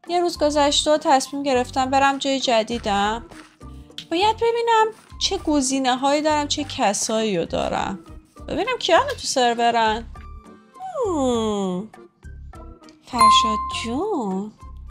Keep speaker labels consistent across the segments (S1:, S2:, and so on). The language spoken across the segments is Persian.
S1: یه روز گذشته و تصمیم گرفتم برم جای جدیدم. باید ببینم چه گزینه هایی دارم، چه کسایی رو دارم. ببینم کیان تو سرورن. فرشاد جون.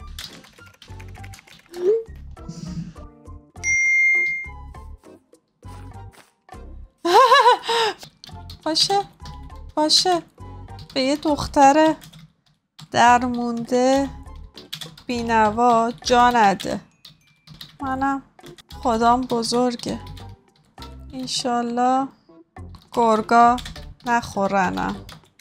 S1: باشه به یه دختر درمونده بینوا جا نده. منم خدام بزرگه، انشالله گرگا نخورنم.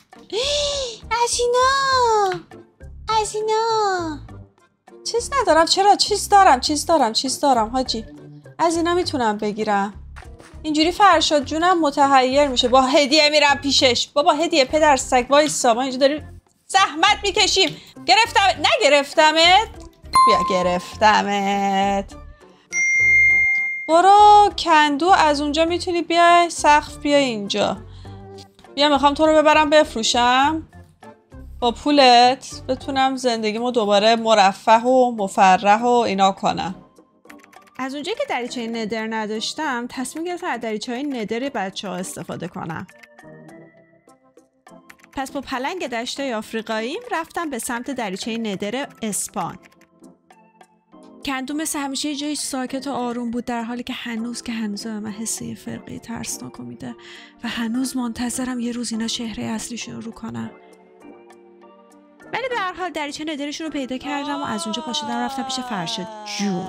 S1: از اینا چیز ندارم. چرا؟ چیز دارم حاجی. از اینا میتونم بگیرم. اینجوری فرشاد جونم متحیر میشه. با هدیه میرم پیشش. بابا هدیه پدر سگ وایسا، ما اینجا داریم زحمت میکشیم. نگرفتمت. بیا گرفتمت. برو کندو، از اونجا میتونی بیای سقف، بیا اینجا. بیا میخوام تو رو ببرم بفروشم، با پولت بتونم زندگیمو دوباره مرفه و مفرح و اینا کنم. از اونجایی که دریچه ندر نداشتم تصمیم گرفتم از دریچه ندر بچه ها استفاده کنم. پس با پلنگ دشتای آفریقاییم رفتم به سمت دریچه ندر اسپان. کندو مثل همیشه یه جایی ساکت و آروم بود، در حالی که هنوز به من حس یه فرقه ترسناک میده و هنوز منتظرم یه روز اینا چهره اصلیشون رو کنن. ولی به هر حال دریچه ندرشون رو پیدا کردم و از اونجا پا شدم رفتم پیش فرشاد جون.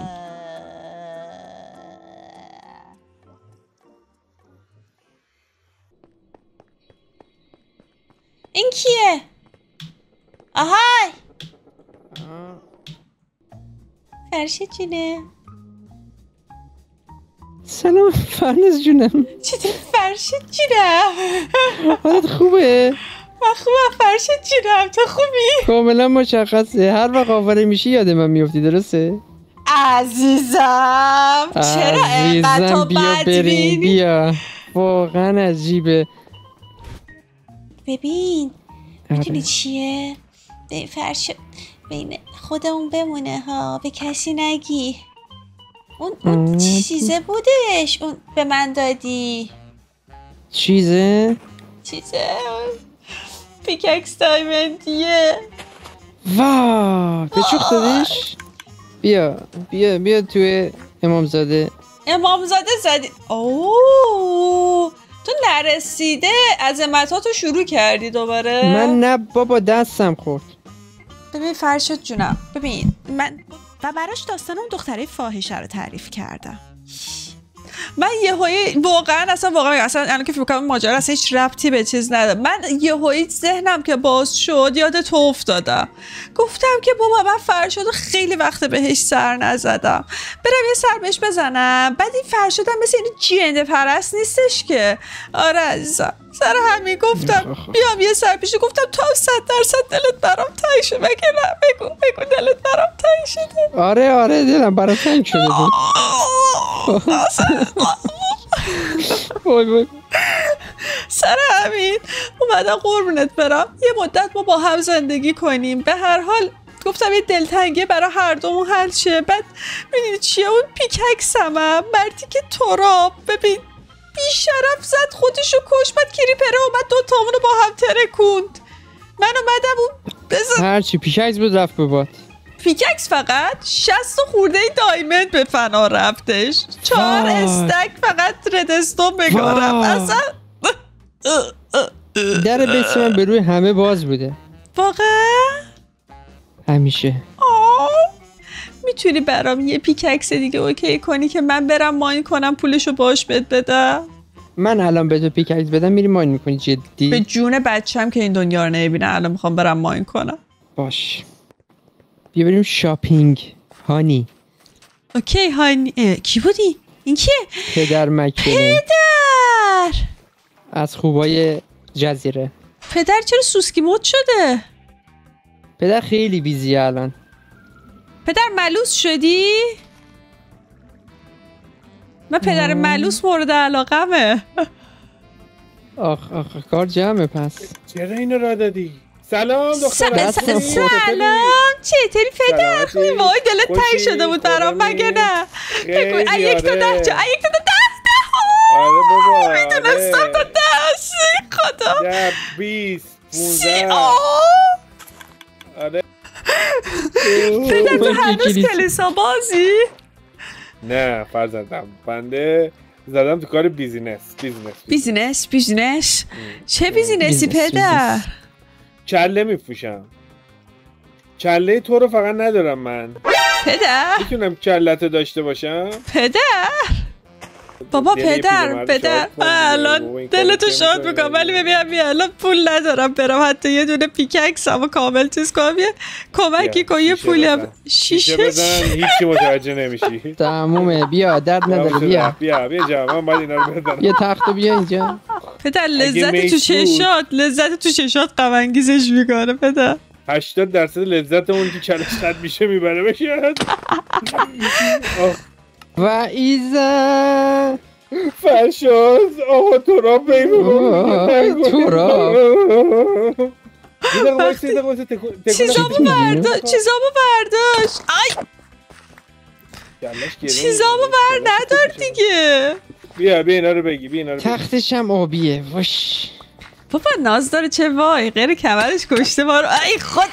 S1: این کیه؟ آهای فرشاد جونه.
S2: سلام فرناز جونم.
S1: چطور فرشاد جونم؟
S2: حالت خوبه؟
S1: من خوبم فرشاد جونم، تو خوبی؟
S2: کاملا مشخصه، هر وقت آواره میشی یاد من میافتی، درسته؟
S1: عزیزم چرا اینقدر تو بدبینی؟
S2: بیا واقعا عجیبه.
S1: ببین میدونی چیه؟ به فرشاد بین خودمون بمونه ها، به کسی نگی. اون چیزه بودش اون به من دادی.
S2: چیزه؟
S1: پیککس دایمندیه.
S2: واو به چوخ دادیش؟ بیا توی امامزاده
S1: زدی. اوه تو نرسیده عظمتاتو شروع کردی دوباره؟
S2: من نه بابا دستم خورد.
S1: ببین فرشاد جونم، ببین من و براش داستان اون دختره فاحشه رو تعریف کردم. من یهویی واقعا اصلا الان که فکر کنم ماجرا اصلا هیچ ربطی به چیز نداره. من یهویی ذهنم که باز شد یاد تو افتادم. گفتم که بابا من فرشاد خیلی وقت بهش سر نزدم، برم یه سر بهش بزنم. بعد این فرشادم مثل این جنده پرست نیستش که. آره عزیزم، سر همین گفتم بیام یه سر پیش. گفتم تو 100% دلت برام تنگ شده. مگه نه؟ بگو دلت برام تنگ شده.
S2: آره دلم برام تنگ شده بود. وای
S1: سر همین اومدم قربونت برم یه مدت ما با هم زندگی کنیم. به هر حال گفتم یه دلتنگی برای هر دومون حل شه. بعد میدونی چیه؟ اون پیککسم مردی که تو را ببین بیشرف زد خودشو کش. بعد کریپره اومد دوتامونو با هم ترکوند. من اومدم اون بزن
S2: هرچی پیککس بود رفت به باد.
S1: پیککس فقط 60 خورده دایمند به فنا رفتش. 4 استک فقط ردستون بگارم. اصلا
S2: در بیت من به روی همه باز بوده
S1: واقعا
S2: همیشه.
S1: میتونی برام یه پیککس دیگه اوکی کنی که من برم ماین کنم پولشو باش بدم؟
S2: من الان به تو پیککس بدم میری ماین میکنی؟ جدی؟
S1: به جون بچم که این دنیا رو نمیبینه الان میخوام برم ماین کنم.
S2: باش بیا بریم شاپینگ. هانی
S1: اوکی هانی. کی بودی؟ این کیه؟
S2: پدر مکلن.
S1: پدر
S2: از خوبای جزیره.
S1: پدر چرا سوسکی مود شده؟
S2: پدر خیلی بیزیه الان.
S1: پدر ملوس شدی؟ من پدر ملوس مورد علاقمه.
S2: آخ کار جمعه. پس
S3: چرا اینو را دادی؟ سلام دختر
S1: سلام چطوری پدر خوبی؟ وای دلت تنگ شده بود برام مگه نه؟ بگو یک تا 10 جا یک تا 10
S3: آره بابا
S1: میدونستم تا 10 خدا
S3: 10 20 15 آره
S1: پدر تو هنوز کلیسا بازی؟
S3: نه فرزندم بنده زدم تو کار بیزینس
S1: چه بیزینسی پدر؟
S3: چله میفروشم. چله تو رو فقط ندارم من.
S1: پدر
S3: میتونم چلتو داشته باشم؟
S1: پدر بابا پدر الان دلتو شاد میکنم ولی ببینم الان پول ندارم برم حتی یه دونه پیککس هم کامل چیز کنم یه کمکی کن یه پولی هم
S3: شیشه بزن هیچی متوجه نمیشی
S2: تمومه بیا درد نداره
S3: بیا جا من باید اینا رو بزنم
S2: یه تخت بیا اینجا
S1: پدر لذت تو ششات غم انگیزش میکنه پدر
S3: 80% لذت اون که چلش خط میشه میبره بشه
S2: و ایزا
S3: فرشاد آقا تراب بیمون
S1: چیزامو برداشت چیزامو بر ندار دیگه
S3: بیا اینا رو بگی
S2: تختش هم آبیه وش
S1: بابا ناز داره چه وای غیر کمرش کشته ما رو ای خدا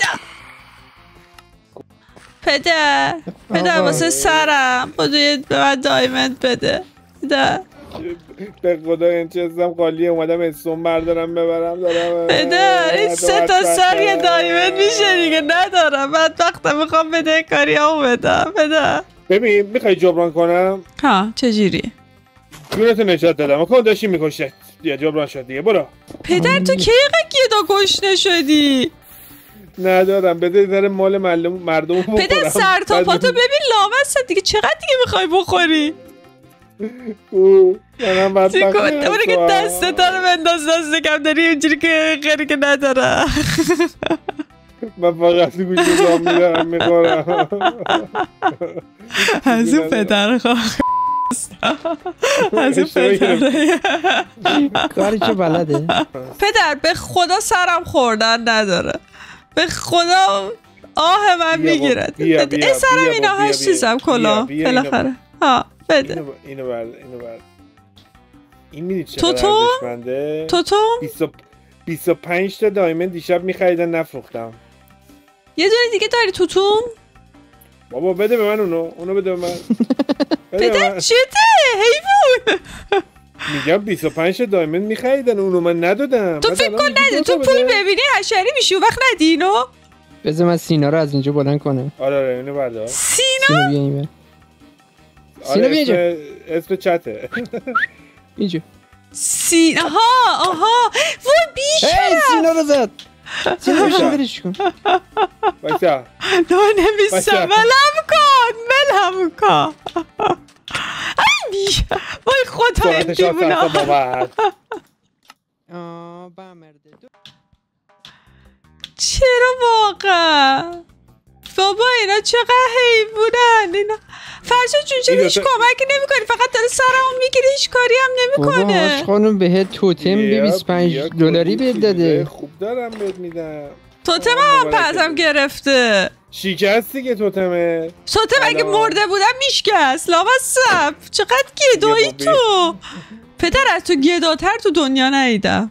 S1: پدر واسه سرم خدای به من دایمند بده پدر
S3: به خدا این چیزم خالیه اومدم اسم بردارم ببرم دارم
S1: پدر این 3 تا سر یه دایمند میشه دیگه ندارم بعد وقتا میخوام بده کاری همو بدم پدر
S3: ببین میخوای جبران کنم؟
S1: ها چجوری؟
S3: جونتو نشات دادم اکن داشتی میکشت دیگه جبران شد دیگه برو
S1: پدر تو کی گدا گشنه شدی؟
S3: ندارم بده در مال مردم بخورم
S1: پدر سر تا پاتو ببین لامست دیگه چقدر دیگه میخوای بخوری؟
S3: منم بدبختم
S1: اونه که دسته رو بنداز دست کم داری اینجوری که غیری که نداره
S3: من فقط گوشه دام میدارم میخورم
S1: از اون پدر خواه از اون پدره
S2: کاری که بلده
S1: پدر به خدا سرم خوردن نداره به خدا آه من میگیرد سرم اینا هاش چیزم کلا بالاخره ها بده
S3: اینو برد این میدید چقدر ارزشمنده
S1: توتوم
S3: 25 تا دایمند دیشب میخریدن نفروختم
S1: یه دونه دیگه داری توتوم؟
S3: بابا بده به من اونو بده به من
S1: پدر چته حیوان
S3: میگم 25 تا دایمند میخریدن اونو من ندادم
S1: تو فکر کن نده تو پول ببینی حشری میشی و وقت ندی اینو
S2: بذار من سینا رو از اینجا بلند کنم
S3: آره اینو بردار
S2: سینا بیا اینجا سینا بیا اینجا
S3: اسم چته
S2: اینجا
S1: سینا آها وای بیشتر
S2: سینا رو زد سینا رو برش کن
S3: بایسا
S1: نمیستم ملم کن وای خدای دیوونه چرا واقعا بابا اینا چقدر حیوونن اینا فرشاد جون چرا هیچ کمکی نمیکنی فقط داره سرمون میگیری هیچ کاری هم نمیکنه
S2: بابا خانم بهت توتم به 25 دلاری بهت داده
S3: خوب دارم بهت میدم
S1: توتم هم پزم گرفته
S3: شکستی که توتم
S1: اگه مرده بودم میشکست لامصب چقدر گدایی تو پدر از تو گداتر تو دنیا ندیدم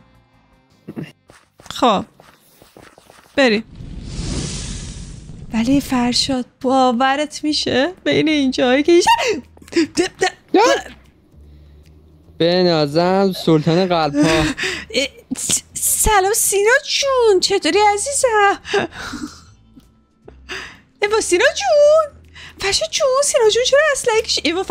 S1: خب بریم ولی فرشاد باورت میشه بین این جایی که
S2: به نازم سلطان قلب ها
S1: سلام سینا جون چطوری عزیزم ایوا سینا جون فرشاد جون سینا جون چرا اسلحه کشی ایوا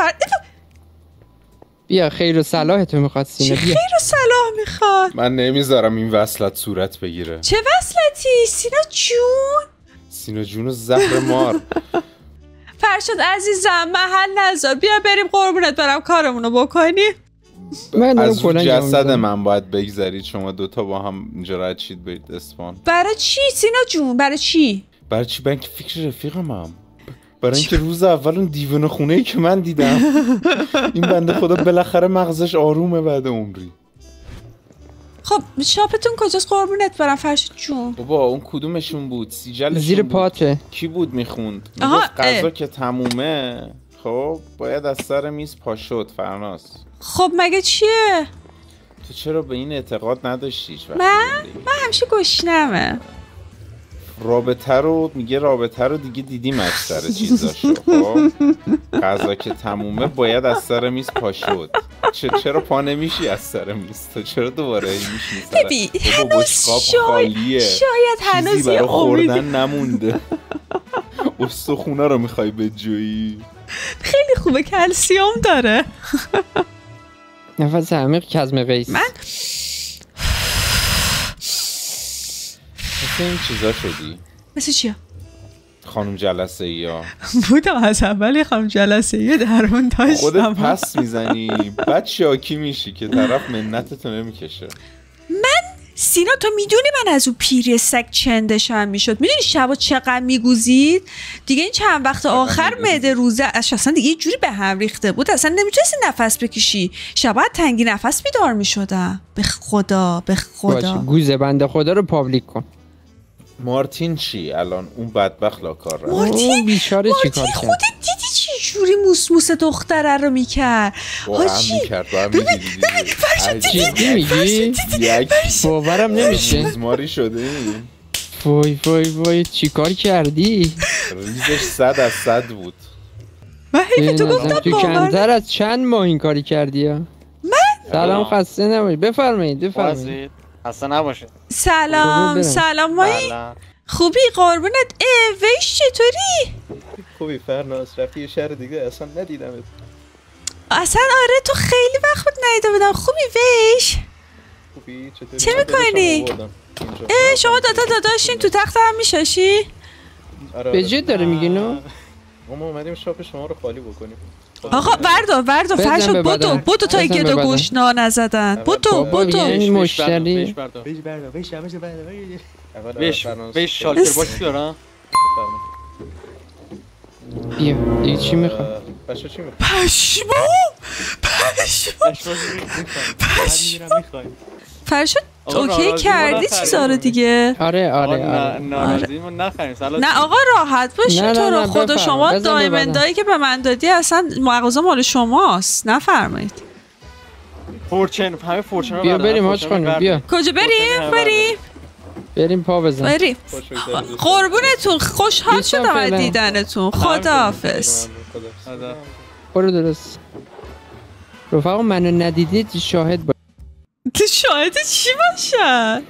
S2: بیا خیر و صلاح تو میخواد سینا بیا
S1: خیر و صلاح میخواد
S4: من نمیذارم این وصلت صورت بگیره
S1: چه وصلتی سینا جون
S4: سینا جون زهر مار
S1: فرشاد عزیزم محل نذار بیا بریم قربونت برم کارمونو بکنی
S4: از رو جسد من باید بگذارید شما دوتا با هم اینجا رد شید برید اسپان
S1: برای چی سینا جون برای چی
S4: برای که فکر رفیقم هم برای اینکه روز اول اون دیوانه خونه‌ای که من دیدم این بنده خدا بالاخره مغزش آرومه بعد عمری
S1: خب شاپتون کجاست قربونت برم فرشاد جون؟
S4: بابا اون کدومشون بود؟ سیجلشون
S2: زیر
S4: بود.
S2: پاته.
S4: کی بود میخوند؟ میگفت غذا که تمومه خب باید از سر میز پا شد. فرناز
S1: خب مگه چیه؟
S4: تو چرا به این اعتقاد نداشتی؟
S1: من همیشه گشنمه.
S4: رابطه رو دیگه دیدیم اکثر چیزاشو. خب غذا که تمومه باید از سر میز پا شد. چرا پا نمیشی از سر میز؟ تو چرا دوباره میشی سر؟
S1: ببین هنوز شاید هنوز
S4: برای خوردن نمونده. استخونه رو میخوای بجویی؟
S1: خیلی خوبه کلسیوم داره.
S2: نفس عمیق کظم قیس.
S1: من
S4: مثل این چیزا شدی؟
S1: مثل چیا؟
S4: خانم جلسه ای ها
S1: بودم از اولی خانم جلسه ای درمون داشتم.
S4: خودت پس میزنی بعد شاکی میشی که طرف منتتو نمیکشه.
S1: سینا تو میدونی من از اون پیری سگ چندشم میشد. میدونی شبا چقدر میگوزید دیگه. این چند وقت آخر معده روزه اصلا دیگه یه جوری به هم ریخته بود اصلا نمیتونستی نفس بکشی. شبا تنگی نفس بیدار میشدم. به خدا
S2: گوزه بنده خدا رو پابلیک کن.
S4: مارتین چی الان؟ اون بدبخت لاکار رفت.
S2: مارتین بیچاره چیکار کرد؟
S1: خودت دیدی چه جوری موس دختره رو میکرد؟
S4: واقعا میکرد.
S2: جدی میگی؟ باورم نمیشه.
S4: زماری شده این.
S2: وای چیکار کردی؟
S4: ریزش 100 از 100 بود.
S1: من حیفه تو گفتم
S2: تو کمتر از چند ماه این کاری کردی ها؟
S1: من؟
S2: سلام خسته نباشید. بفرمایید.
S5: خسته نباشید.
S1: سلام مایی خوبی قربونت. ویش چطوری؟
S5: خوبی فرناز؟ رفتی شهر دیگه اصلا ندیدمت.
S1: اصلا آره تو خیلی وقت بود ندیده بودم. خوبی ویش؟
S5: خوبی چطوری؟
S1: چه میکنی؟ شما داداشین تو تخت هم میشاشی؟
S2: به جد داره میگی نو؟
S5: ما اومدیم شاپ شما رو خالی بکنیم.
S1: آقا بردار فرشاد بودو تا یه دو گوش نزدن. بودو
S2: یعنی مشتری
S5: بیش شالتر باشی دارم.
S2: بیا دیگه چی میخواد؟
S1: پشمو فرشاد اوکی کردی چیزا رو دیگه؟
S2: آره
S1: نه آقا راحت باشین. تو رو خدا شما دایمندایی که به من دادی اصلا مغازه مال شماست. نفرمایید.
S5: فورچن رو
S2: بیا بریم حاج خانم. بیا
S1: کجا بریم
S2: پا بزن.
S1: قربونتون خوشحال شدم از دیدنتون. خداحافظ.
S2: برو درست. رفقا منو ندیدید شاهد باید.
S1: تو شاهد چی باشن؟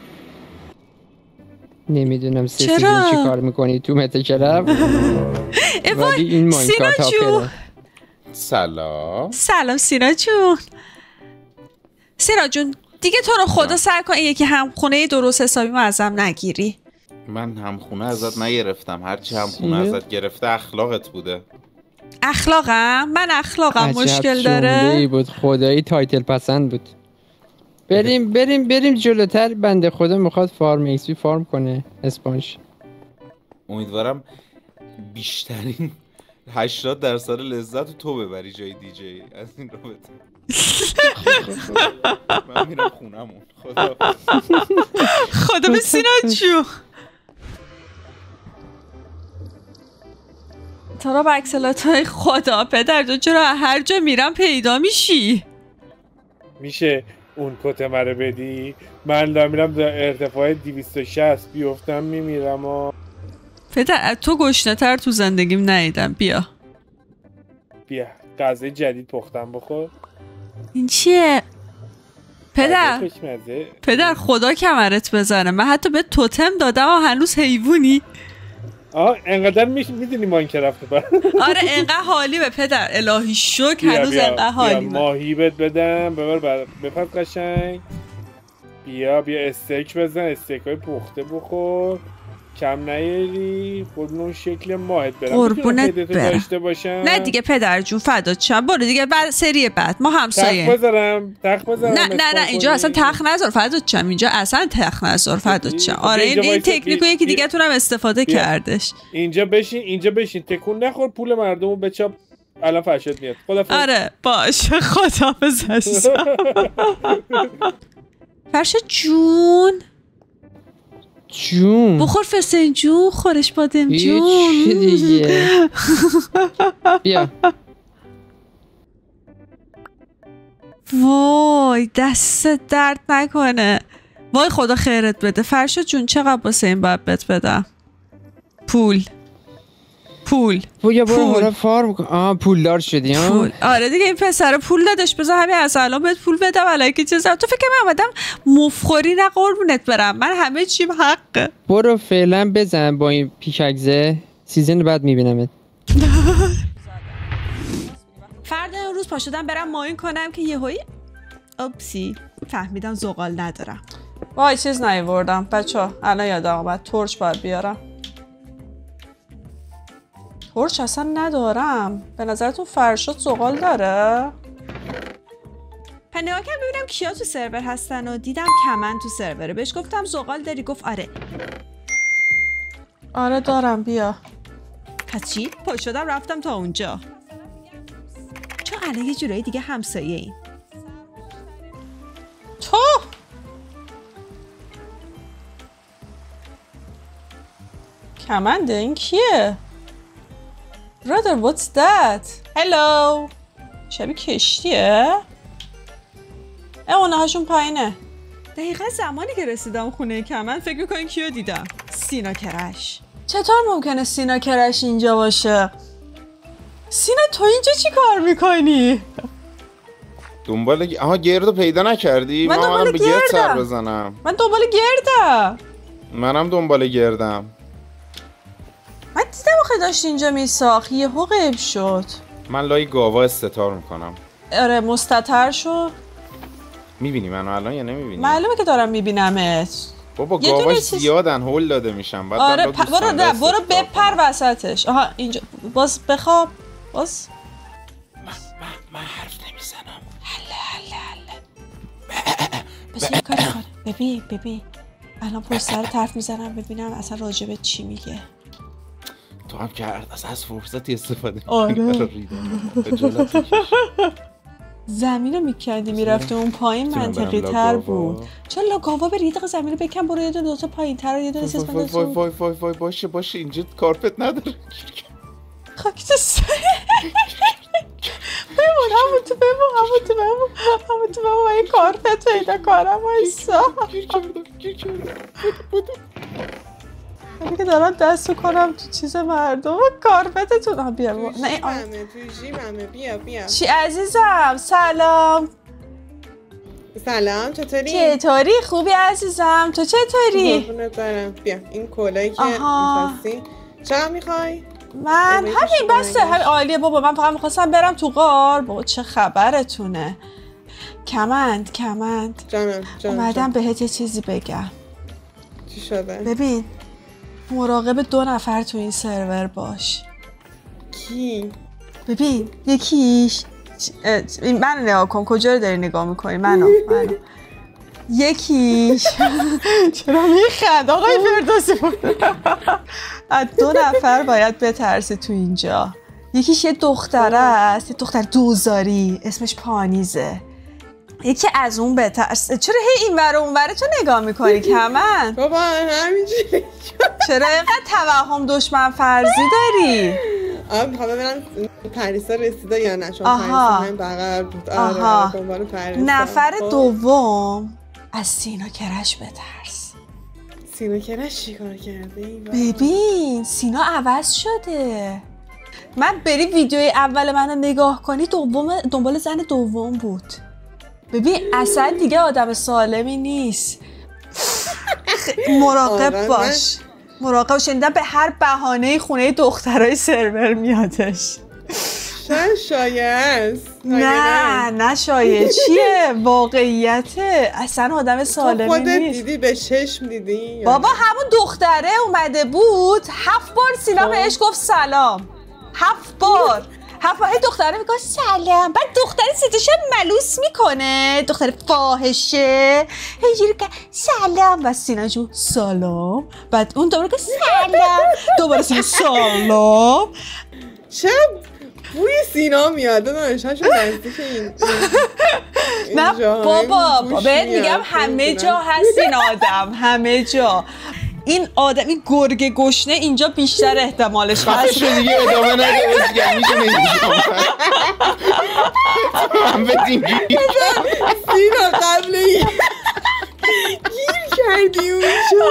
S2: نمیدونم سیزن چی کار میکنی تو متکرب. ولی این ماینکارت هاپره.
S4: سلام
S1: سینا جون دیگه تو رو خدا سعی کن یکی همخونه درست حسابی ما ازم نگیری.
S4: من همخونه ازت نگرفتم. هرچی همخونه ازت گرفته اخلاقت بوده.
S1: من اخلاقم مشکل داره؟
S2: بود خدایی تایتل پسند بود. بریم جلوتر. بنده خدا میخواد فارمیسی فارم کنه اسپانش.
S4: امیدوارم بیشترین 80% لذت تو ببری جای دیجی از این رابطه. من میرم خونمون.
S1: خدا به سینا جو. تو را بکسلات های خدا پدر تو چرا هر جا میرم پیدا
S3: میشه اون کت مرا بدی؟ من میرم در ارتفاع 260 بیفتم میمیرم.
S1: پدر تو گشنه‌تر تو زندگیم ندیدم. بیا
S3: غذای جدید پختم بخور.
S1: این چیه؟ پدر خدا کمرت بزنه. من حتی به توتم دادم و هنوز حیوانی.
S3: انقدر میدونی ماینکرافت بر.
S1: آره انقدر حالی به پدر الهی شکر. هنوز انقدر حالی.
S3: ماهی بدم بپر قشنگ. بیا استیک بزن. استیکای پخته بخور. کم نیاری. خودمون شکل ماهت برم.
S1: قربونت برم. نه دیگه پدر جون فدات شم. برو دیگه بعد سری بعد ما همسایه.
S3: تخت بذارم.
S1: نه اینجا اصلا تخت نذار فدات شم. اینجا اصلا تخت نذار فدات شم. آره این تکنیکو یکی دیگه تونم استفاده کردش.
S3: اینجا بشین تکون نخور. پول مردمو بچاپ. الان فرشاد میاد. خدافظ.
S1: آره باشه خدافظ. فرشاد جون بخور فسنجون، خورش بادم جون.
S2: چی دیگه؟ بیا.
S1: وای دست درد نکنه. وای خدا خیرت بده. فرشاد جون چقدر واسه این باید بهت بدم؟ پول
S2: یا برو حالا فارم کن. پولدار شدی ها؟
S1: پول. آره دیگه این پسر پول دادش، بذار همین از الان بهت پول بدم الان که چیزم. تو فکر من اومدم مفخوری نه قربونت برم، من همه چیم حقه.
S2: برو فعلا بزن با این پیشکزه، سیزن بعد میبینمت.
S1: فردا امروز پا شدم برم ماین کنم که یهویی اوپسی فهمیدم زغال ندارم. وای چیز نیاوردم بچه‌ها، الان یادم اومد تورچ باید بیارم. تورچ اصلا ندارم. به نظرتون فرشاد زغال داره؟ نگاه کردم ببینم کیا تو سرور هستن و دیدم کمن تو سروره. بهش گفتم زغال داری؟ گفت آره دارم بیا. پس چی؟ پا شدم رفتم تا اونجا، چون الان یه جورایی دیگه همسایه ایم. تو کمنده این کیه؟ Brother, what's that? Hello. شبیه کشتیه؟ اونه هاشون پایینه. دقیقا زمانی که رسیدم خونه کمن فکر میکنین کیو دیدم؟ سینا کرش. چطور ممکنه سینا کرش اینجا باشه؟ سینا تو اینجا چی کار میکنی؟
S4: دنبال آها گردو پیدا نکردی؟
S1: من
S4: دنبال گرد سر بزنم.
S1: من دنبال گردم.
S4: منم دنبال گردم.
S1: من دیدم آخه داشت اینجا میساخت یهو غیب شد.
S4: من لای گاوا استتار میکنم.
S1: آره مستتر شد.
S4: میبینی منو الان یا نمیبینی؟
S1: معلومه که دارم میبینمت.
S4: بابا گاواش زیادن هول داده میشن. بعد
S1: آره برو بپر وسطش. آها اینجا باز بخواب باز.
S4: من حرف نمیزنم.
S1: حله بس یه کاری کنه. ببین الان پشت سر حرف میزنم ببینم اصلا راجبه چی میگه.
S4: تو هم که از فرصتی استفاده
S1: آره زمین رو میکردی میرفته اون پایین منطقی تر بود. چون لاگاوا بری یه دقیقه زمین رو بکن برو یه دونه دوتا پایین تر و یه دونه سیز
S4: وای باشه اینجا کارپت نداره.
S1: خاک تو سر همون تو بمون من یه کارپت پیدا کنم وایسا.
S4: گیر کردم
S1: همین که دارم دستو کنم تو چیز مردم کارپتتون. بیا
S6: نه تو جیبمه بیا
S1: چی عزیزم؟ سلام چطوری؟ خوبی عزیزم؟ تو چطوری؟
S6: قربونت برم. بیا این کلایی که می‌خواستی چقدر می‌خوای؟
S1: من همین بسته همین عالیه بابا. من فقط می‌خواستم برم تو غار. بابا چه خبرتونه؟ کمند
S6: جانم
S1: اومدم بهت یه چیزی بگم.
S6: چی شده؟
S1: ببین مراقب 2 نفر تو این سرور باش.
S6: کی؟
S1: ببین یکیش منو نگاه کن. کجا رو داری نگاه میکنی؟ منو یکیش چرا میخند آقای فردوسی بود. از 2 نفر باید بترسی تو اینجا. یکیش یه دختره است، یه دختر دوزاری اسمش پانیزه. یکی از اون بترس. چرا هی این ور اون ور تو نگاه میکنی کمن؟
S6: بابا همینجوری
S1: چرا اینقدر توهم دشمن فرضی داری؟
S6: میخوام ببینم پریسا رسیده یا نه، چون پریسا همین بغل بود. آره دنبال پریسا.
S1: نفر دوم از سینا کرش بترس.
S6: سینا کرش چی کار کرده؟
S1: ببین سینا عوض شده. من بری ویدیوی اول منو نگاه کنی دنبال زن دوم بود. ببین اصلا دیگه آدم سالمی نیست. مراقب باش. مراقب شنیدم به هر بهانه خونه دخترای سرور میادش.
S6: شایعه است.
S1: نه شایعه چیه؟ واقعیته. اصلا آدم سالمی نیست.
S6: تو خودت دیدی؟ به چشم دیدی؟
S1: بابا همون دختره اومده بود 7 بار سینا بهش گفت سلام. 7 بار. هفاهی دختره میگه سلام، بعد دختره صداش ملوس میکنه، دختره فاحشه هیجوری که سلام و سینا جو سلام، بعد اون دوباره که سلام، دوباره سینا سلام.
S6: چه بوی سینا میاد دانشاشو نزدیک این
S1: نه بابا بهت میگم همه جا هست این آدم، همه جا این آدم، این گرگ گشنه اینجا بیشتر احتمالش هست.
S4: خفه دیگه ادامه نده بزگر میشه هم بدیم
S6: سینا قبل گیر کردی اونجا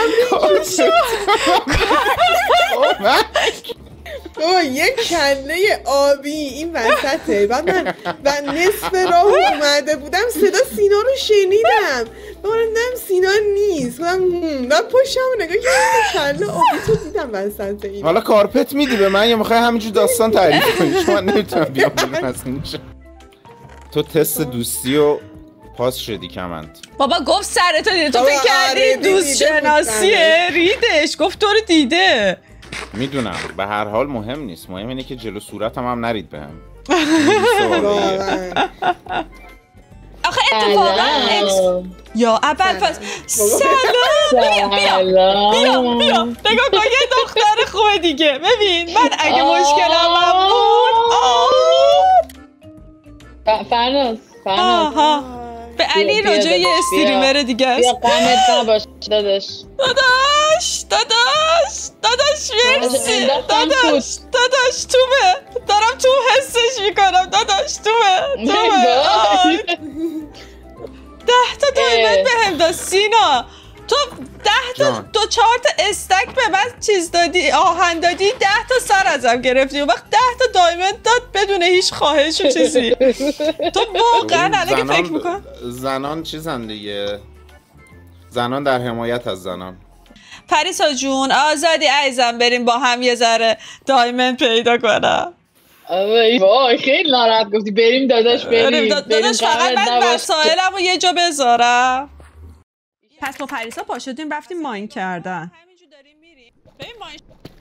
S6: قبل یک کله آبی این وسطه و نصف راه اومده بودم صدا سینا رو شنیدم دیدم سینا نیست و پشتم نگاه کردم کله آبی تو دیدم وسط این.
S4: حالا کارپت میدی به من یا میخوای همینجور داستان تعریف کنی؟ شما نمیتونم بیام بگم از اینجا. تو تست دوستی و پاس شدی کمند.
S1: بابا گفت سرتو دیده، تو فکر کردی دوست شناسیه؟ ریدش گفت تو رو دیده.
S4: میدونم به هر حال مهم نیست، مهم اینه که جلو صورتم هم نرید بهم.
S1: آخه اتفاقا یا اول پس سلام بیا نگاه کن یه دختر خوبه دیگه. ببین من اگه مشکلم هم بود
S7: فرناز
S1: به علی راجع یه استریمر دیگه است.
S7: بیا قمت نباش داداش
S1: مرسی داداش تومه، دارم تو حسش میکنم داداش تومه 10 تا دایمت بهم داد سینا، تو 10 تا 2-4 تا استک به من چیز دادی، آهن دادی، 10 تا سر ازم گرفتی و وقت 10 تا دایمت داد بدون هیچ خواهش و چیزی. تو واقعا الان که فکر میکنم
S4: زنان چیزن دیگه، زنان در حمایت از زنان.
S1: پریسا جون آزادی عزیزم بریم با هم یه ذره دایمند پیدا کنم.
S7: وای خیلی ناراحت گفتی بریم داداش بریم
S1: داداش فقط من وسایلمو یه جا بذارم. پس با پریسا پا شدیم رفتیم ماین کردن. همینجور داریم میریم. بریم ماین.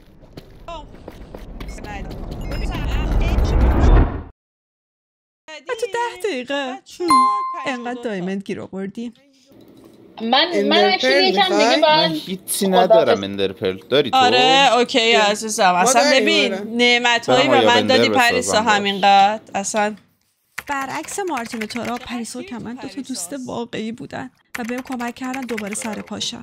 S1: تو 10 دقیقه انقدر دایمند گیر آوردیم.
S7: من اکچولی یکم دیگه
S4: من هیچی ندارم. اندرپل داری تو؟
S1: آره اوکی عزیزم. اصلا ببین نعمت‌هایی به من دادی پریسا همینقدر. اصلا برعکس مارتین تورا، پریسا که من 2 تا دوست واقعی بودن و بهم کمک کردن دوباره سر پاشم.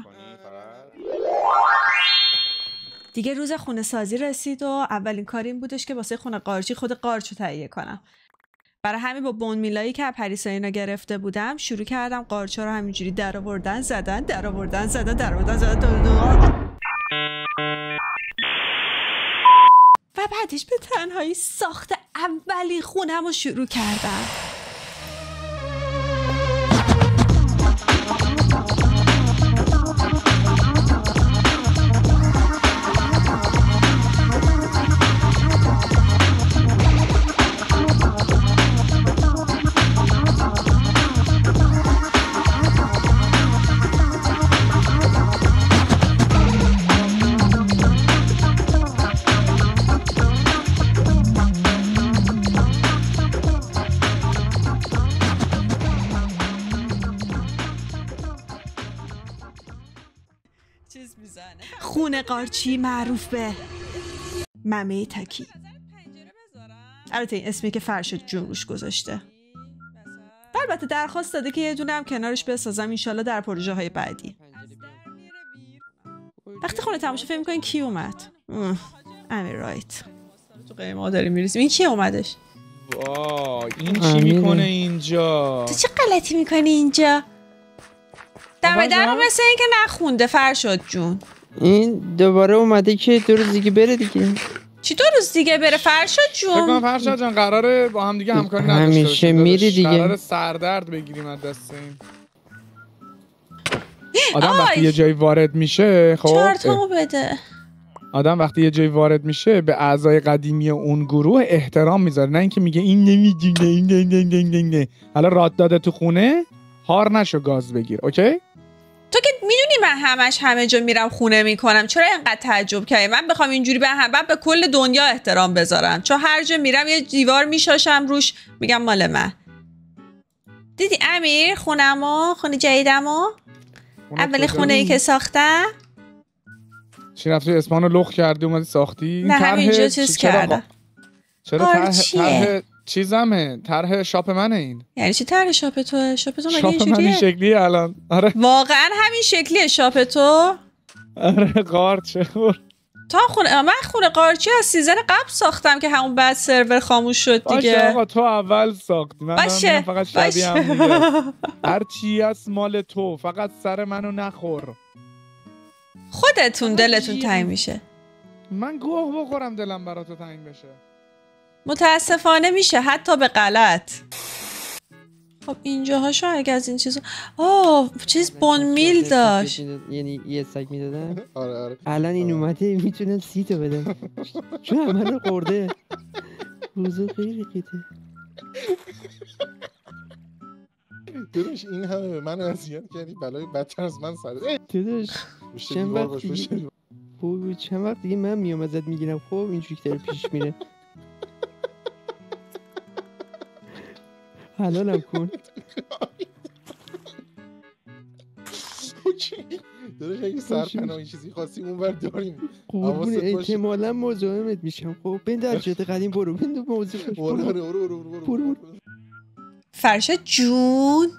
S1: دیگه روز خونه سازی رسید و اولین کار این بودش که واسه خونه قارچی خود قارچو تهیه کنم. برای همین با بون میلایی که پریسا اینا گرفته بودم شروع کردم قارچا رو همینجوری درآوردن زدن و بعدش به تنهایی ساخت اولی خونم رو شروع کردم. خونه قارچی معروف به ممه تکی. البته این اسمی که فرشاد جون روش گذاشته. البته درخواست داده که یه دونه هم کنارش بسازم انشالله در پروژه های بعدی. وقتی خونه تماشا فکر می‌کنین کی اومد؟ امیر رایت. تو غیر ما داریم میرسیم. این کی اومدش؟
S3: وای این چی میکنه اینجا؟
S1: تو چه غلطی میکنی اینجا؟ دم در مثل این که نخونده فرشاد جون.
S2: این دوباره اومده که 2 روز دیگه بره دیگه.
S1: چی 2 روز دیگه بره فرشاد جون؟
S3: فکر کنم فرشاد جان قراره با هم دیگه همکاری نداشته
S2: همیشه میری دیگه.
S3: قراره سردرد بگیریم از دست این آدم. وقتی یه جایی وارد میشه خب
S1: 4 تامو بده.
S3: آدم وقتی یه جایی وارد میشه به اعضای قدیمی اون گروه احترام میذاره، نه اینکه میگه این نمیدونه این نه. حالا راد داده تو خونه هار نشو گاز بگیر. اوکی؟
S1: تو که میدونی من همه جا میرم خونه میکنم؟ چرا اینقدر تعجب کردی؟ من بخوام اینجوری به کل دنیا احترام بذارم، چون هر جا میرم یه دیوار میشاشم روش میگم مال من. دیدی امیر خونه جدیدمو؟ اول خونه‌ای که ساختم.
S8: چی رفتی اسمانو لخ کردی اومدی ساختی؟
S1: نه همینجا چیز کردم.
S8: چرا طرح چیزمه؟ طرح شاپ منه این.
S1: یعنی چی طرح شاپ تو؟ شاپ تو مگه اینجوریه؟
S8: شاپ من این شکلیه الان. آره
S1: واقعا همین شکلیه شاپ تو؟
S8: آره قارچ خور.
S1: من خونه قارچی از سیزن قبل ساختم که همون بعد سرور خاموش شد دیگه.
S8: باشه آقا تو اول ساختی. من
S1: باشه
S8: فقط شبیه هم دیگه. هر چی از مال تو، فقط سر منو نخور.
S1: خودتون دلتون تنگ میشه.
S8: من گوه بخورم دلم برا تو تنگ بشه.
S1: متاسفانه میشه حتی به غلط. خب اینجاهاشو اگه از این چیزا چیز بون میل داشت،
S2: یعنی یه سگ میدادن.
S5: آره
S2: الان این اومده میتونم 30 تا بدم چون همه رو خورده. روزو خیلی قیده
S5: درش این همه به من اذیت کردی بلای بدتر از من سر
S2: داداش چند وقت دیگه من میام ازت میگیرم. خب اینجوری که داره پیش میره حلالم کن.
S5: درش اگه سرپناه این چیزی خاصی اونور داریم
S2: قربون احتمالا مزاحمت میشم. خب بنده از جاده قدیم برو بنده موضوع برو.
S1: فرشاد جون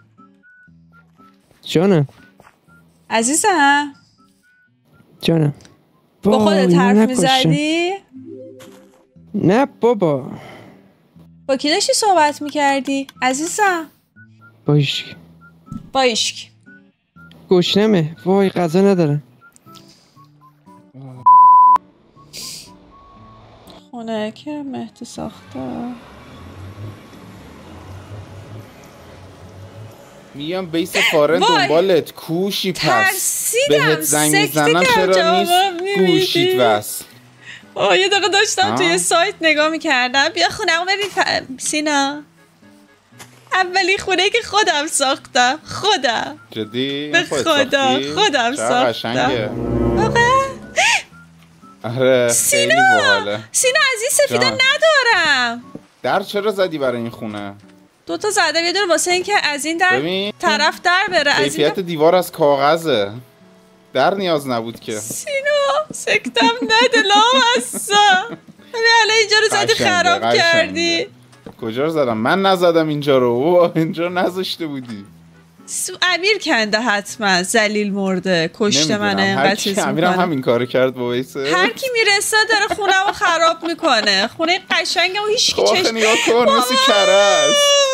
S2: جانم
S1: عزیزم
S2: جانم
S1: با خودت حرف میزدی؟
S2: نه بابا.
S1: با کی داشتی صحبت میکردی؟ عزیزم با ایشکی
S2: گشنمه. وای غذا ندارم.
S1: خونه که مهدی ساخته.
S4: میام بیس فارن دنبالت کوشی پس بهت زنگ میزنم چرا نیست گوشیت بس.
S1: یه دقیقه داشتم توی سایت نگاه میکردم. بیا خونه‌مو ببین سینا. اولی خونه که خودم ساختم. خودم
S4: جدی؟
S1: به خدا خودم ساختم. واقعا؟
S4: آره خیلی باحاله.
S1: سینا از این سفیدا ندارم.
S4: در چرا زدی برای این خونه؟
S1: 2 تا زدم، یه دونه واسه این که از این در طرف در بره.
S4: کیفیت دیوار از کاغذه، در نیاز نبود که.
S1: سینا سکتم نده لامصا. همین الان اینجا رو زدی خراب کردی.
S4: کجا رو زدم؟ من نزدم اینجا رو. اینجا نذاشته بودی.
S1: امیر کنده حتما. ذلیل مرده کشته منه اینقدر چیز میکنه.
S4: امیرم همین کارو کرد با ویسه.
S1: هر کی میرسه داره خونه‌مو خراب میکنه. خونه قشنگم و هیچ کی چشم
S4: نگاه کن مثل کرس.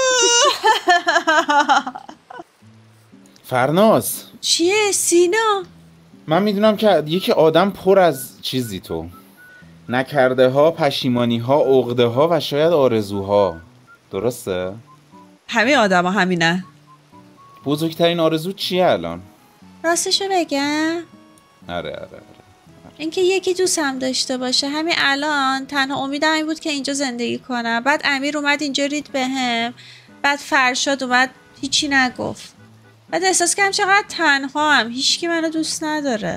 S4: فرناز
S1: چیه سینا؟
S4: من میدونم که یکی آدم پر از چیزی تو، نکرده ها، پشیمانی ها، عقده ها و شاید آرزوها. درسته؟
S1: همه آدم ها همینه.
S4: بزرگترین آرزو چیه الان؟
S1: راستشو بگم؟
S4: آره
S1: اینکه یکی دوستم داشته باشه. همین الان تنها امیدم این بود که اینجا زندگی کنم. بعد امیر اومد اینجا رید بهم. بعد فرشاد اومد هیچی نگفت. بعد احساس کردم چقدر تنها هم. هیچکی منو دوست نداره.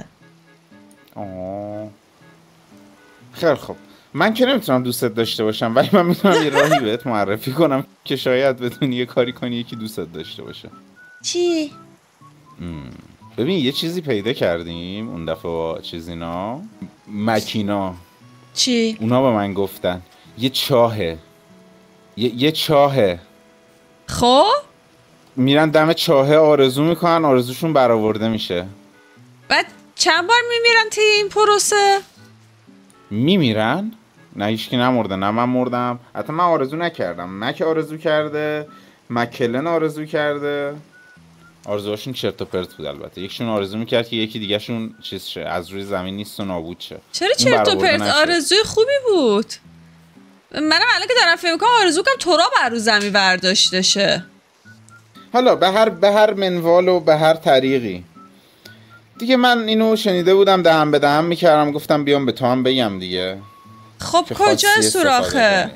S4: خیلی خوب. من که نمیتونم دوستت داشته باشم، ولی من میتونم یه راهی بهت معرفی کنم که شاید بتونی یه کاری کنی یکی دوستت داشته باشه.
S1: چی؟
S4: ببین یه چیزی پیدا کردیم اون دفعه با چیزینا مکینا.
S1: چی؟
S4: اونا به من گفتن یه چاهه. یه چاهه.
S1: خب؟
S4: میرن دم چاهه آرزو میکنن، آرزوشون برآورده میشه.
S1: بعد چند بار میمیرن طی این پروسه؟
S4: میمیرن؟ نه هیچکی نمرده، نه من مردم. حتی من آرزو نکردم. مک آرزو کرده، مکلن آرزو کرده. آرزوهاشون چرت و پرت بود. البته یکیشون آرزو میکرد که یکی دیگه شون چیز شه، از روی زمین نیست و نابود شه.
S1: چرا چرت و پرت؟ آرزوی خوبی بود. منم الان که دارم فکر میکنم آرزو کنم تو را بر رو زمین برداشته شه.
S4: حالا به هر منوال و به هر طریقی دیگه. من اینو شنیده بودم، دهم به دهم میکردم، گفتم بیام به تو هم بگم دیگه.
S1: خب کجا سوراخه؟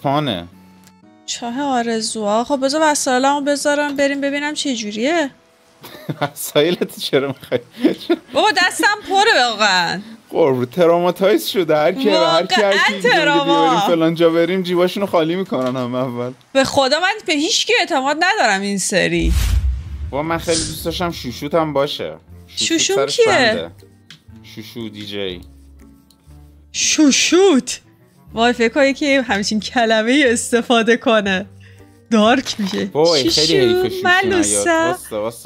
S4: اسپانه.
S1: چاه آرزوها. خب بذار وسایلمو بذارم بریم ببینم چه جوریه.
S4: وسایلت چرا میخوای؟
S1: بابا دستم پره واقعا.
S4: قربون تراماتایز شده هر کی
S1: واقعاً
S4: بیاریم فلان جا بریم جیباشونو خالی میکنن هم اول.
S1: به خدا من به هیچ کی اعتماد ندارم این سری.
S4: با من خیلی دوست داشتم شوشوت هم باشه.
S1: شوشوت کیه؟
S4: شوشو دیجی.
S1: شوشوت وای فکر کنی که همچین کلمه استفاده کنه دارک میشه.
S4: وای خیلی حیف شوشو
S1: ملوسه.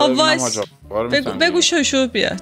S1: بگو شوشوت بیاد.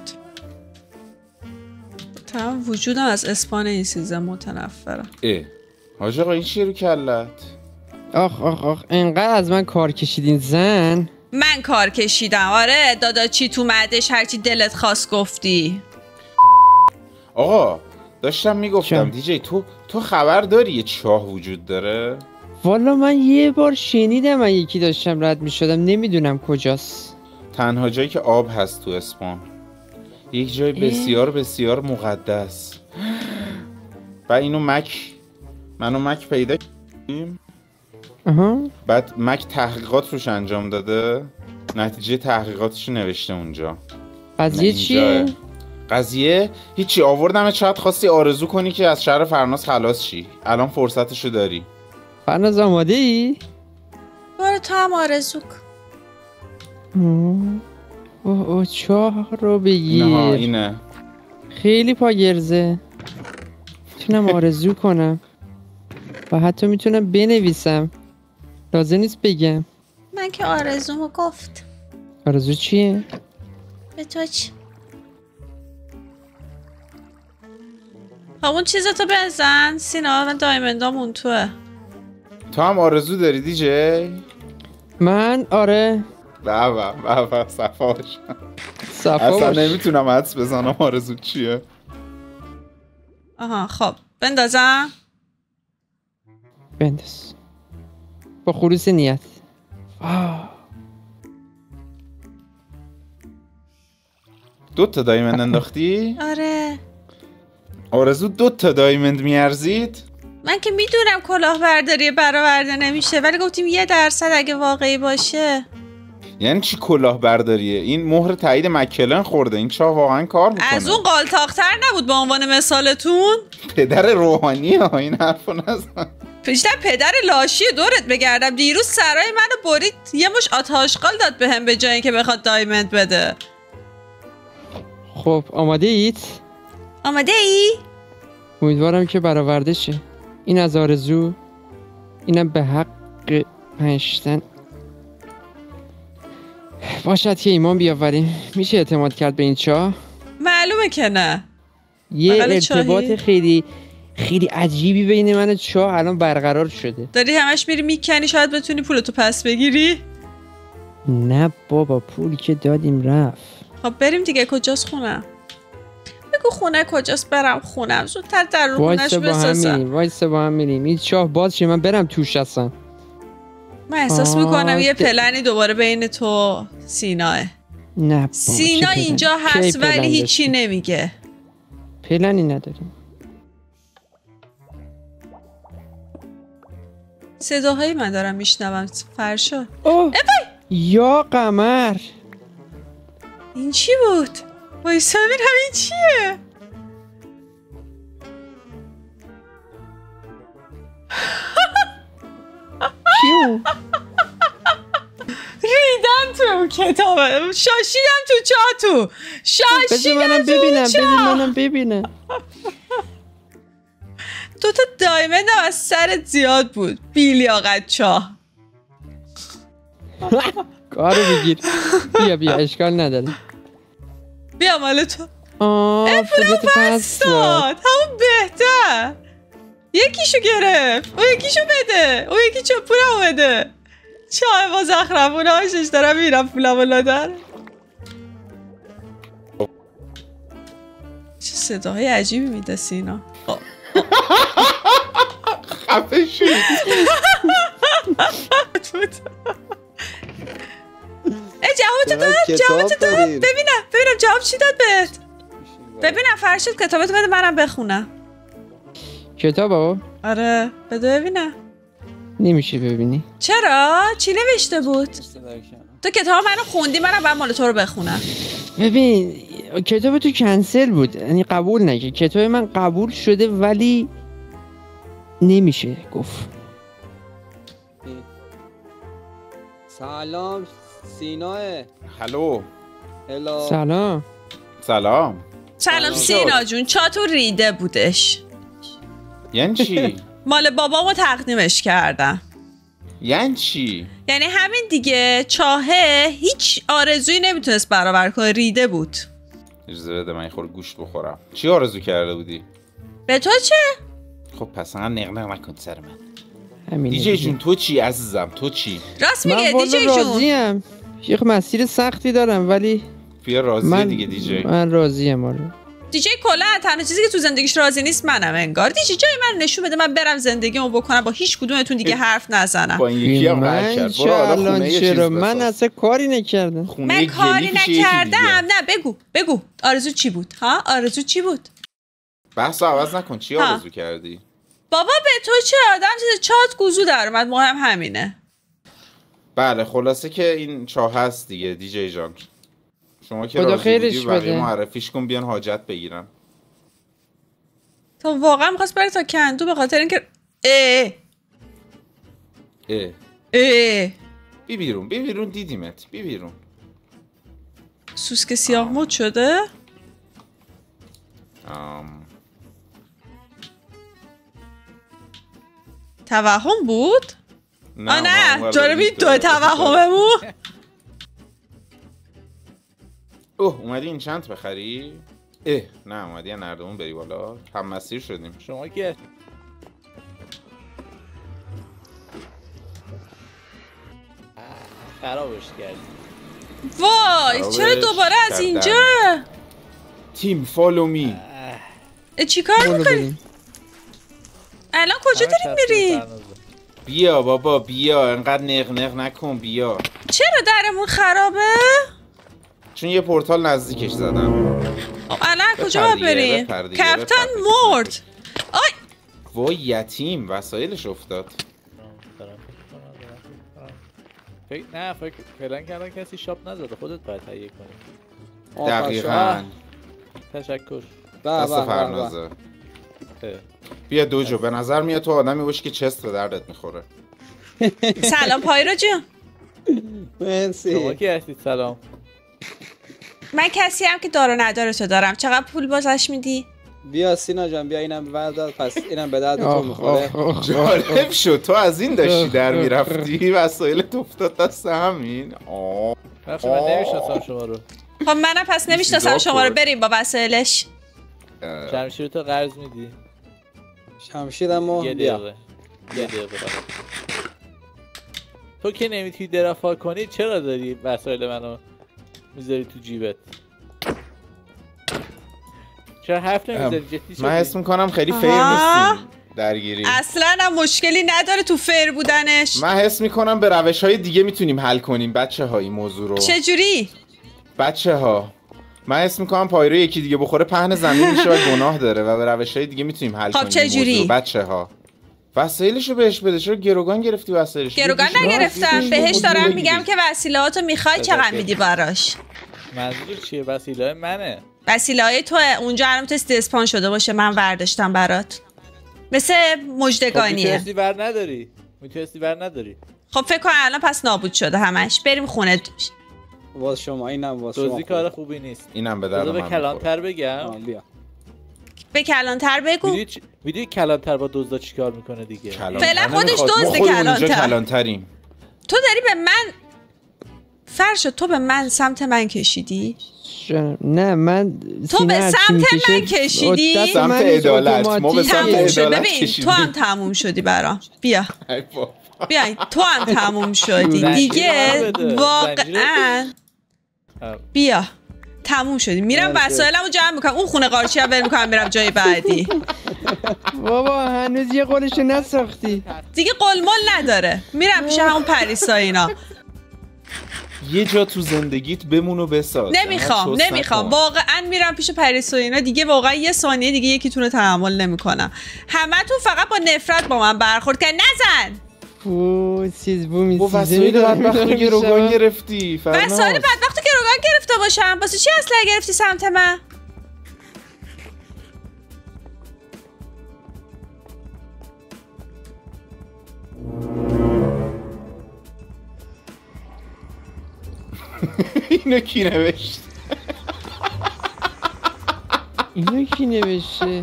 S1: تمام وجودم از اسپان این سیزن متنفرم.
S4: حاج آقا این چیه رو کلت؟
S2: آخ انقدر از من کار کشیدین زن.
S1: من کار کشیدم آره دادا چی تو معدش هرچی دلت خواست گفتی.
S4: آقا داشتم میگفتم دیجی تو خبر داری یه چاه وجود داره؟
S2: والا من یه بار شنیدم من یکی داشتم رد میشدم نمیدونم کجاست.
S4: تنها جایی که آب هست تو اسپان. یک جای بسیار بسیار مقدس. و اینو منو مک پیدا کردیم. بعد مک تحقیقات روش انجام داده. نتیجه تحقیقاتش نوشته اونجا.
S2: قضیه چیه؟
S4: قضیه هیچی آوردم شاید خواستی آرزو کنی که از شهر فرناز خلاص شی. الان فرصتشو داری.
S2: فرناز آماده ای؟
S1: برو تو هم آرزو کن.
S2: چاه رو بگیر.
S4: اینه
S2: خیلی پاگرزه. میتونم آرزو کنم و حتی میتونم بنویسم. لازم نیست بگم.
S1: من که آرزومو گفت.
S2: آرزو چیه؟
S1: به تو چی؟ همون چیزتو بزن سینا من دایمندامون توه.
S4: تو هم آرزو داری دیجی؟
S2: من آره.
S4: بابا صفاش اصلا نمیتونم حدس بزنم آرزو چیه.
S1: آها خب بندازم.
S2: بنداز با خلوص نیت.
S4: دوتا دایمند انداختی؟
S1: آره.
S4: آرزو 2 دایمند میارزید؟
S1: من که میدونم کلاهبرداری برآورده نمیشه ولی گفتیم 1% اگه واقعی باشه.
S4: یعنی چی کلاهبرداریه؟ این مهر تایید مکلن خورده. این چاه واقعا کار میکنه.
S1: از اون قالتاق‌تر نبود به عنوان مثالتون؟
S4: پدر روحانیه ها این حرفو نزن.
S1: بیشتر پدر لاشی دورت بگردم. دیروز سرای منو برید یه مش آتاشقال داد بهم به جای اینکه بخواد دایمند بده.
S2: خب آماده اید؟
S1: آماده ای؟
S2: امیدوارم که برآورده شه. این از آرزو، اینم به حق پنجتن. باشد که ایمان بیاوریم. میشه اعتماد کرد به این چاه؟
S1: معلومه که نه.
S2: یه ارتباط خیلی عجیبی بین من و چاه الان برقرار شده.
S1: داری همش میری میکنی شاید بتونی پولتو پس بگیری؟
S2: نه بابا پولی که دادیم رفت.
S1: خب بریم دیگه. کجاست خونه؟ بگو خونه کجاست برم خونم زودتر در رو خونش بسازم.
S2: وایسا با هم میریم. این چاه باز شه من برم توش هستم.
S1: من احساس میکنم یه پلنی دوباره بین تو سیناه.
S2: نه بابا
S1: سینا اینجا هست ولی هیچی نمیگه.
S2: پلنی نداریم.
S1: صداهایی من دارم میشنوم. فرشا
S2: یا قمر
S1: این چی بود؟ وایسا ببینم این چیه؟
S2: چیو؟
S1: ریدن تو اون کتابه. شاشیدم تو چاتو. شاشیدم
S2: بذار منم ببینم.
S1: 2 دایمند از سرت زیاد بود. بیلیاقت چاه.
S2: کارو بگیر. بیا اشکال نداره.
S1: بیا مال تو.
S2: پولت پس داد.
S1: همون بهتر. یکیشو گرفت. اون یکیشو بده. اون یکی پولمو بده. چای با زخرفونه هاشش دارم میرم پولمو لادر. چه صداهای عجیبی میده سینا.
S4: خفه شید.
S1: جوابتو داد. ببینم جواب چی داد بهت. ببینم فرشید کتابتو بده منم بخونم.
S2: کتابو؟
S1: آره بده ببینم.
S2: نمیشه ببینی.
S1: چرا؟ چی نوشته بود؟ تو کتاب منو خوندی، منم باید مال تو رو بخونم.
S2: ببین کتاب تو کنسل بود، یعنی قبول نکرد. کتاب من قبول شده ولی نمیشه گفت.
S9: سلام سینا.
S4: هلو.
S2: سلام.
S1: سلام سینا جون، چاتون ریده بودش.
S4: یعنی چی؟
S1: مال بابامو تقدیمش کردم.
S4: یعنی چی؟
S1: یعنی همین دیگه، چاهه هیچ آرزویی نمیتونست برآورد کنه، ریده بود.
S4: اجازه بده من یه خورده گوشت بخورم. چی آرزو کرده بودی؟
S1: به تو چه؟
S4: خب پس انقدر نقنق نکن سر من.
S2: همینه.
S4: دیجی جون تو چی عزیزم؟ تو چی؟
S1: راست میگه
S2: من
S1: دیجی
S2: والا
S1: جون.
S2: راضیم. یه مسیر سختی دارم ولی
S4: بیا راضیه دیگه دیجی.
S2: من راضیم. آره
S1: دیجی کلا تنها چیزی که تو زندگیش راضی نیست منم انگار. دیجی جای من نشون بده من برم زندگیمو بکنم، با هیچ کدومتون دیگه حرف نزنم.
S4: با این یکی هم قهر کرد. برو حالا خونه یه چیز بساز.
S2: من اصلا کاری نکردم.
S1: من کاری نکردم. نه بگو آرزو چی بود؟ ها آرزو چی بود؟
S4: بحثو عوض نکن. چی آرزو کردی؟
S1: بابا به تو چه؟ آدم چیز چات گوزو در اومد، مهم همینه.
S4: بله خلاصه که این چاه هست دیگه دیجی جان. شما که
S2: خدا
S4: راضی
S2: خیرش
S4: بودی بقیه
S2: بده.
S4: معرفیش کن بیان حاجت بگیرن.
S1: تو واقعا می‌خواست بره تا کندو به خاطر اینکه
S4: بی بیرون دیدیمت. بی بیرون.
S1: سوسک سیاه مود شده؟ توهم بود؟ نه جالبی تو توهممون.
S4: اومدی این چند بخری؟ نه اومدی نردمون بری بالا. هم مسیر شدیم.
S8: شما که خرابش کردی.
S1: وای چرا دوباره از اینجا؟
S4: تیم فالو می.
S1: چی کار میکنی؟ الان کجا داری میری؟
S4: بیا بابا بیا، انقدر نق نکن. بیا.
S1: چرا درمون خرابه؟
S4: چون یه پورتال نزدیکش زدم.
S1: الان کجا باید بریم؟ کپتن مرد. آی
S4: وای یتیم وسایلش افتاد.
S8: فکر فعلا که الان کسی شاپ نزده، خودت باید تهیه کنی.
S4: دقیقاً.
S8: تشکر.
S4: دست فرنازه. بیا دوجو، به نظر میاد تو آدمی باشی که چست به دردت میخوره.
S1: سلام پایرو جون.
S9: مرسی.
S8: شما کی هستید؟ سلام.
S1: من کسی هم که دار و ندارشو دارم. چقدر پول بازش میدی؟
S9: بیا سینا جان بیا اینم بردار، پس اینم به درد تو میخوره.
S4: جالب شد تو از این داشتی در میرفتی وسایلت افتاد دست همین.
S8: من نمیشناسم شما رو.
S1: خب منم پس نمیشناسم شما رو. بریم با وسایلش.
S8: شمشیر تو قرض میدی؟
S9: شمشیرمو
S8: یه دقیقه تو که نمیتونی درافا کنی چرا داری وسایل منو میذاری تو جیبت؟ چرا حرف نمیزنی؟ جدی شدی؟
S4: من حس میکنم خیلی فیر نیستیم درگیری.
S1: اصلا هم مشکلی نداره تو فیر بودنش.
S4: من حس میکنم به روش‌های دیگه میتونیم حل کنیم بچه‌ها این موضوع رو.
S1: چجوری؟
S4: بچه‌ها من حس میکنم پایرو یکی دیگه بخوره پهن زمین میشه و گناه داره و به روش‌های دیگه میتونیم حل کنیم.
S1: خب چجوری؟
S4: بچه‌ها وسایلشو بهش بده. چرا گروگان گرفتی وسایلش؟
S1: گروگان نگرفتم، بهش دارم میگم که وسیله‌هاتو میخوای چقدر میدی براش.
S8: منظور چیه؟ وسیله منه.
S1: وسیله‌های توئه. اونجا الان تست اسپان شده باشه من برداشتم برات. مثل مژدگانیه.
S8: میتونستی بر نداری.
S1: خب فکر کن الان پس نابود شده همش. بریم خونه.
S9: واس شما اینم واس شما.
S8: دوزی کار خوبی نیست.
S4: اینم به درد من.
S8: به کلانتر بگم.
S9: بیا.
S1: به کلانتر بگو.
S8: ویدیو کلانتر با دزدا چیکار میکنه دیگه؟
S1: فعلا خودش دزد
S4: کلانتریم.
S1: تو داری به من فرشو تو به من سمت من کشیدی؟
S2: نه من
S1: تو به سمت من کشیدی؟
S4: سمت عدالت. ما به سمت عدالت
S1: کشیدیم. تو هم تموم شدی برام. بیا تو هم تموم شدی دیگه واقعا. بیا تموم شدی. میرم وسایلمو جمع میکنم. اون خونه قارچی هم میکنم میرم جای بعدی.
S2: بابا هنوز یه قولشو نساختی
S1: دیگه. قلمل نداره. میرم پیش همون پریسا اینا.
S4: یه جا تو زندگیت بمون و بساز.
S1: نمیخوام واقعا. میرم پیش پریسا اینا دیگه. واقعا یه ثانیه دیگه یکیتون رو تحمل نمیکنم. همتون فقط با نفرت با من برخورد کردن. نزن
S2: چیز بومی
S4: با وسایل بدبخت رو گروگان گرفتی فرناز.
S1: وسایل بدبخت رو گروگان گرفته باشم واسه چی اسلحه گرفتی سمت من؟
S4: اینو کی نوشت؟
S2: اینو کی نوشته؟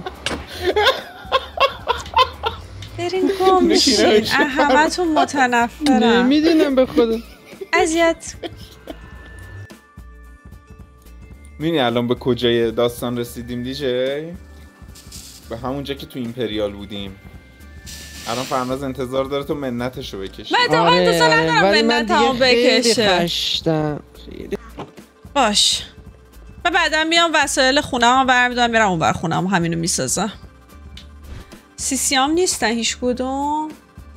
S1: برین گم میشین همتون متنفرم.
S2: نمیدونم به خدا
S1: اذیت.
S4: می‌بینی الان به کجای داستان رسیدیم دیجی؟ به همونجا که تو ایمپریال بودیم. الان فرناز انتظار داره تو منتشو بکشی.
S1: من اتفاقا انتظار ندارم منتمو بکشه. باش. و بعدا میام وسایل خونه‌مو برمی‌دارم میرم اونور خونه‌مو همینو میسازم. سیسیام نیستن هیچ کدوم.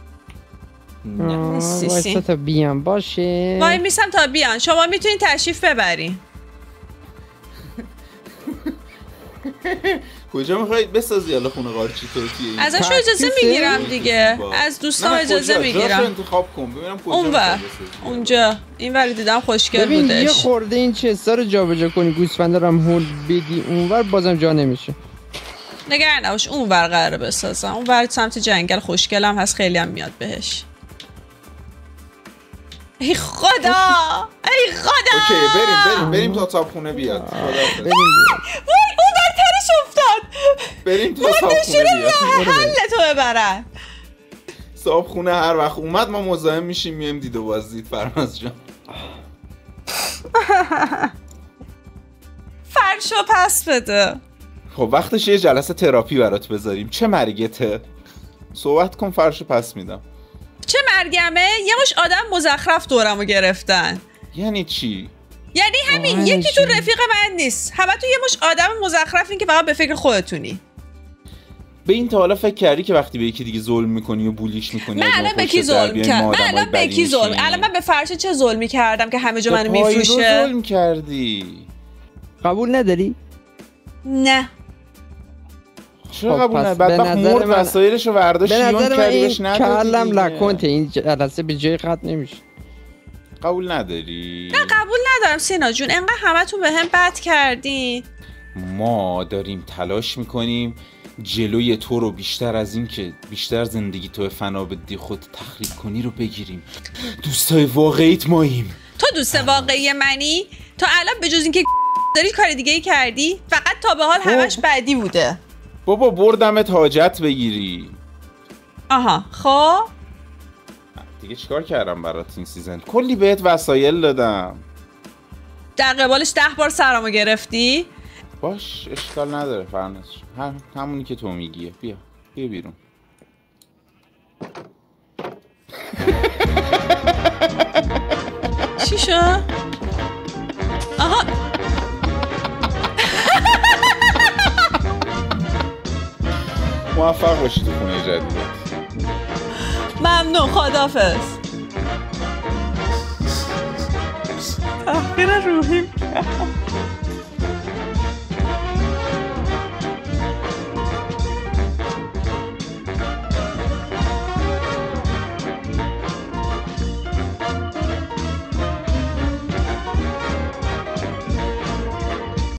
S2: نه وایسا تا بیان باشه.
S1: وای میسم تا بیان. شما میتونین تشریف ببرین.
S4: کجا میخواید بسازی حالا خونه قارچی ترکیه؟
S1: ازش اجازه میگیرم دیگه. از دوستان اجازه میگیرم.
S4: جاشو انتخاب کن ببینم کجا
S1: اونور. اونجا. اینور دیدم خوشگل بودش.
S2: ببین یه خورده این چستا رو جابجا کنی گوسفندا رو هم هول بدی اونور بازم جا نمیشه.
S1: نگران نباش اونور قراره بسازم. اونور سمت جنگل خوشگلم هست خیلی هم میاد بهش. ای خدا ای خدا.
S4: اوکی بریم تا صابخونه بیاد.
S2: بریم
S1: وای اون برترش افتاد.
S4: بریم تا صابخونه بیاد.
S1: حل تو ببرن.
S4: صابخونه هر وقت اومد ما مزاحم میشیم میایم دید و بازدید فرناز جان.
S1: فرشو پس بده.
S4: خب وقتش یه جلسه تراپی برات بذاریم. چه مرگته؟ صحبت کن فرشو پس میدم.
S1: چه مرگمه؟ یه مش آدم مزخرف دورمو گرفتن.
S4: یعنی چی؟
S1: یعنی همین یکی تو رفیق من نیست. همه تو یه مش آدم مزخرفین که فقط به فکر خودتونی.
S4: به این تا حالا فکر کردی که وقتی به یکی دیگه ظلم میکنی و بولیش میکنی؟
S1: من الان به کی ظلم کردم؟ الان من به فرشه چه ظلمی کردم که همه جا منو میفروشه؟
S4: ظلم کردی.
S2: قبول نداری؟
S1: نه.
S4: چرا قبول نداری؟ بعد مرد وسایلشو برداشت یون کردی بهش ندادی.
S2: کلم لکنته این جلسه به جای خط نمیشه.
S4: قبول نداری؟
S1: نه قبول ندارم سینا جون. انقدر همتون به هم بد کردین.
S4: ما داریم تلاش میکنیم جلوی تو رو بیشتر از این که بیشتر زندگی تو فنا بدی خود تخریب کنی رو بگیریم. دوستای واقعیت ماییم.
S1: تو دوست واقعی منی؟ تو الان به جز اینکه داری کار دیگه ای کردی؟ فقط تا به حال همش بدی بوده.
S4: بابا بردمت حاجت بگیری.
S1: آها خب
S4: دیگه چیکار کردم برات این سیزن؟ کلی بهت وسایل دادم.
S1: در قبالش 10 بار سرمو گرفتی؟
S4: باش اشکال نداره فرناز. همونی که تو میگیه. بیا بیرون.
S1: چی شد؟ آها
S4: موفق باشی تو خونه جدیدت.
S1: ممنون خداحافظ. تحقیر روحی